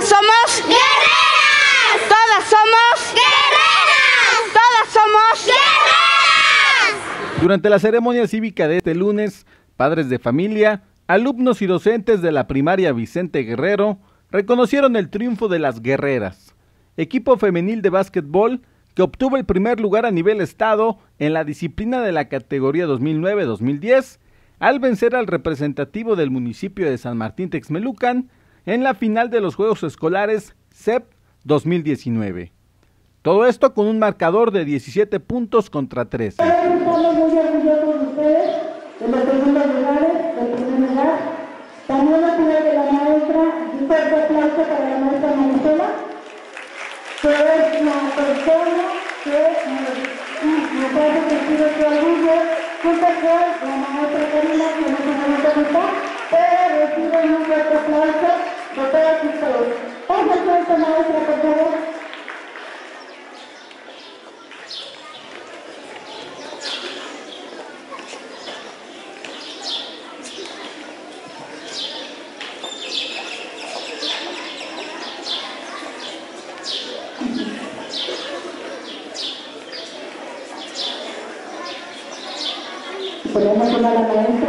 Todas somos guerreras. Todas somos guerreras. Todas somos guerreras. Durante la ceremonia cívica de este lunes, padres de familia, alumnos y docentes de la primaria Vicente Guerrero reconocieron el triunfo de las guerreras, equipo femenil de básquetbol que obtuvo el primer lugar a nivel estado en la disciplina de la categoría 2009-2010, al vencer al representativo del municipio de San Martín Texmelucan en la final de los Juegos Escolares CEP 2019. Todo esto con un marcador de 17 puntos contra 13. Estamos muy orgullosos de ustedes, de los segundos lugares, del primer lugar. También la ciudad de la maestra, un fuerte aplauso para la maestra Maricela, que es la persona que nos hace sentir este orgullo, junto con la maestra Karina, que en este momento no está, pero reciben un fuerte aplauso de todos ustedes. Pasa el frente, maestra, por favor. ¿Podemos llamar a la maestra?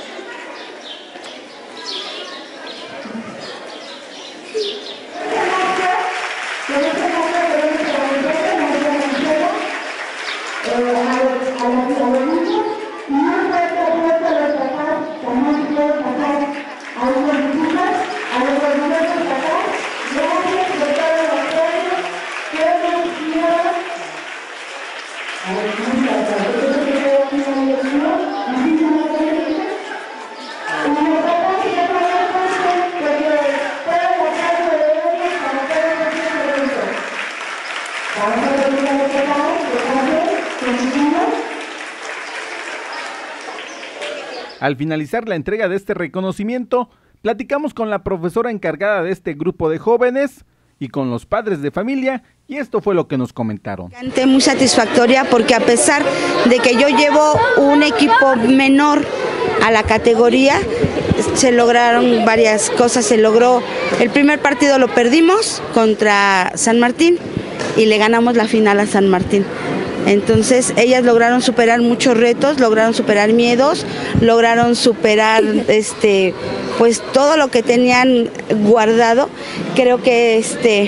Al finalizar la entrega de este reconocimiento, platicamos con la profesora encargada de este grupo de jóvenes y con los padres de familia, y esto fue lo que nos comentaron. Muy satisfactoria porque a pesar de que yo llevo un equipo menor a la categoría, se lograron varias cosas. Se logró, el primer partido lo perdimos contra San Martín y le ganamos la final a San Martín. Entonces ellas lograron superar muchos retos, lograron superar miedos, lograron superar pues todo lo que tenían guardado. Creo que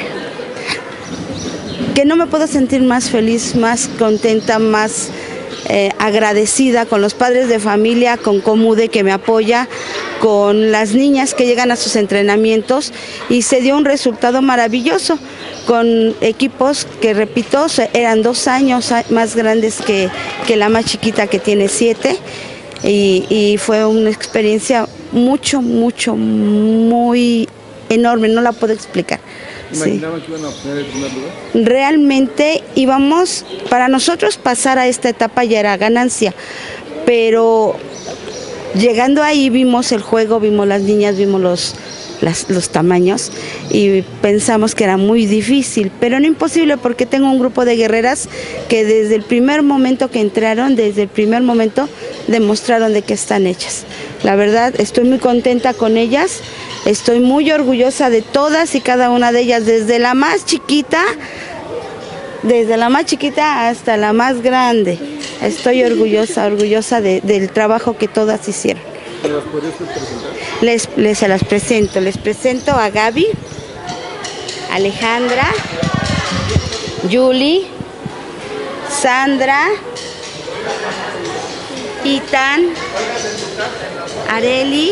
no me puedo sentir más feliz, más contenta, más agradecida con los padres de familia, con Comude que me apoya, con las niñas que llegan a sus entrenamientos, y se dio un resultado maravilloso con equipos que, repito, eran 2 años más grandes que la más chiquita, que tiene 7, y fue una experiencia muy enorme, no la puedo explicar. ¿Imaginaban que iban a obtener el primer lugar? Realmente íbamos, para nosotros pasar a esta etapa ya era ganancia, pero llegando ahí vimos el juego, vimos las niñas, vimos los tamaños y pensamos que era muy difícil, pero no imposible, porque tengo un grupo de guerreras que desde el primer momento que entraron, desde el primer momento demostraron de qué están hechas. La verdad, estoy muy contenta con ellas, estoy muy orgullosa de todas y cada una de ellas, desde la más chiquita hasta la más grande. Estoy orgullosa del trabajo que todas hicieron. ¿Me las podrías presentar? Se las presento. Les presento a Gaby, Alejandra, Yuli, Sandra, Itan, Areli,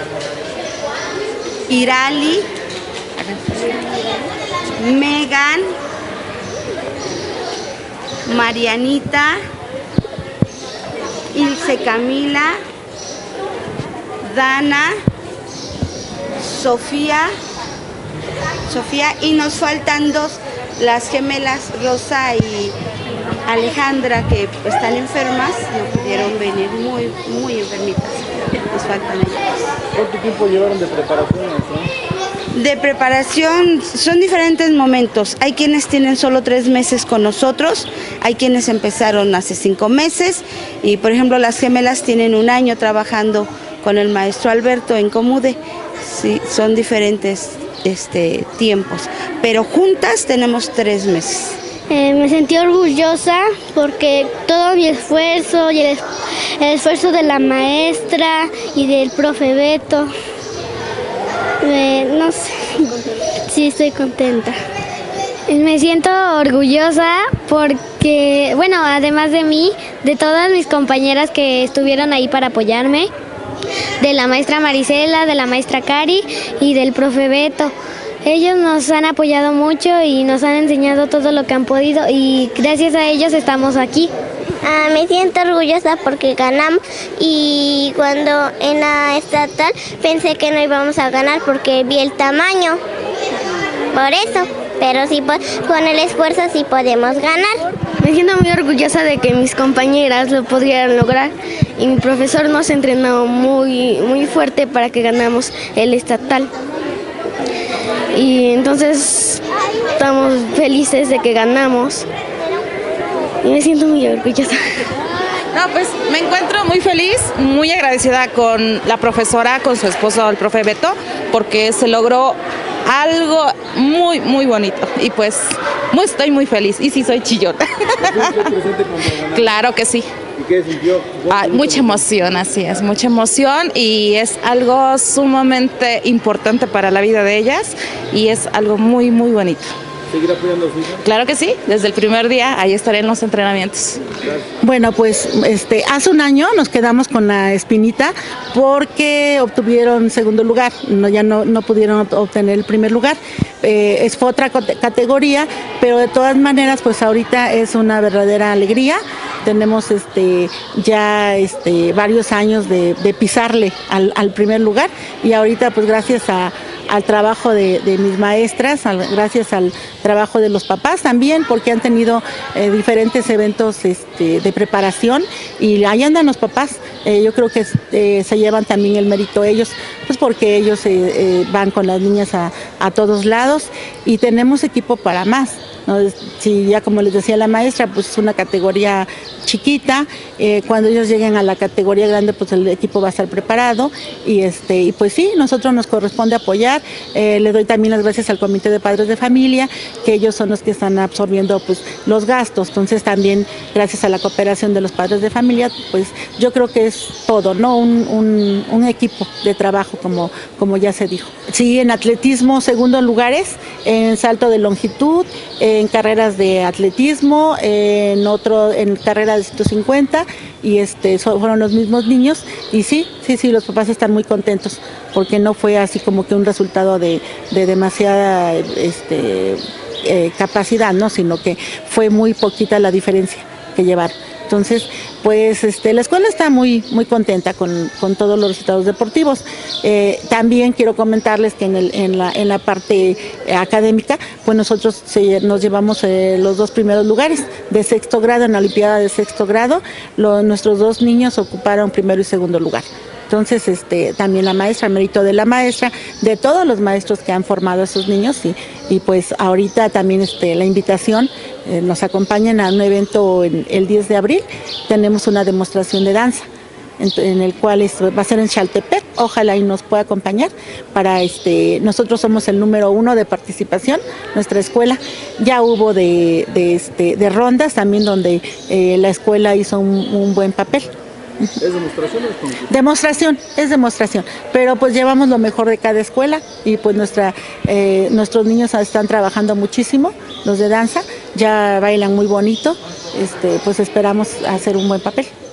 Irali, Megan, Marianita, Ilse Camila, Dana, Sofía, y nos faltan 2, las gemelas Rosa y Alejandra, que están enfermas, no pudieron venir, muy enfermitas, nos faltan ellas. ¿Cuánto tiempo llevaron de preparación? De preparación son diferentes momentos. Hay quienes tienen solo 3 meses con nosotros, hay quienes empezaron hace 5 meses, y por ejemplo las gemelas tienen 1 año trabajando con el maestro Alberto en Comude. Sí, son diferentes tiempos, pero juntas tenemos 3 meses. Me sentí orgullosa porque todo mi esfuerzo y el esfuerzo de la maestra y del profe Beto, no sé, sí estoy contenta. Me siento orgullosa porque, bueno, además de mí, de todas mis compañeras que estuvieron ahí para apoyarme, de la maestra Marisela, de la maestra Cari y del profe Beto. Ellos nos han apoyado mucho y nos han enseñado todo lo que han podido y gracias a ellos estamos aquí. Me siento orgullosa porque ganamos y cuando en la estatal pensé que no íbamos a ganar porque vi el tamaño, por eso, pero sí, con el esfuerzo sí podemos ganar. Me siento muy orgullosa de que mis compañeras lo pudieran lograr y mi profesor nos entrenó muy fuerte para que ganamos el estatal. Y entonces estamos felices de que ganamos y me siento muy orgullosa. No, pues me encuentro muy feliz, muy agradecida con la profesora, con su esposo, el profe Beto, porque se logró algo muy bonito y pues estoy muy feliz y sí soy chillota. Claro que sí. ¿Y qué sintió? Mucha emoción, así es, mucha emoción y es algo sumamente importante para la vida de ellas y es algo muy bonito. ¿Seguir apoyando a su hija? Claro que sí, desde el primer día ahí estaré en los entrenamientos. Bueno, pues hace un año nos quedamos con la espinita porque obtuvieron segundo lugar, ya no pudieron obtener el primer lugar. Fue otra categoría, pero de todas maneras, pues ahorita es una verdadera alegría. Tenemos ya varios años de pisarle al primer lugar y ahorita pues gracias al trabajo de mis maestras, gracias al trabajo de los papás también, porque han tenido diferentes eventos de preparación y ahí andan los papás. Yo creo que se llevan también el mérito ellos, pues porque ellos van con las niñas a todos lados y tenemos equipo para más, ¿no? Si ya como les decía la maestra, pues es una categoría chiquita, cuando ellos lleguen a la categoría grande pues el equipo va a estar preparado y pues sí, nosotros nos corresponde apoyar. Le doy también las gracias al Comité de Padres de Familia, que ellos son los que están absorbiendo pues los gastos, entonces también gracias a la cooperación de los padres de familia, pues yo creo que es todo, ¿no? Un equipo de trabajo como ya se dijo. Sí, en atletismo segundos lugares, en salto de longitud, en carreras de atletismo, en carrera de 150 y fueron los mismos niños y sí, los papás están muy contentos porque no fue así como que un resultado de demasiada capacidad, ¿no? Sino que fue muy poquita la diferencia que llevaron. Entonces, pues la escuela está muy contenta con todos los resultados deportivos. También quiero comentarles que en la parte académica, pues nosotros nos llevamos los 2 primeros lugares de sexto grado, en la Olimpiada de sexto grado. Nuestros 2 niños ocuparon primero y segundo lugar. Entonces, también la maestra, mérito de la maestra, de todos los maestros que han formado a esos niños y pues ahorita también la invitación, nos acompañan a un evento el 10 de abril, tenemos una demostración de danza, en el cual va a ser en Xaltepec, ojalá y nos pueda acompañar para nosotros somos el número 1 de participación, nuestra escuela, ya hubo de rondas también donde la escuela hizo un buen papel. ¿Es demostración o es concurso? Es demostración, pero pues llevamos lo mejor de cada escuela y pues nuestros niños están trabajando muchísimo, los de danza, ya bailan muy bonito, pues esperamos hacer un buen papel.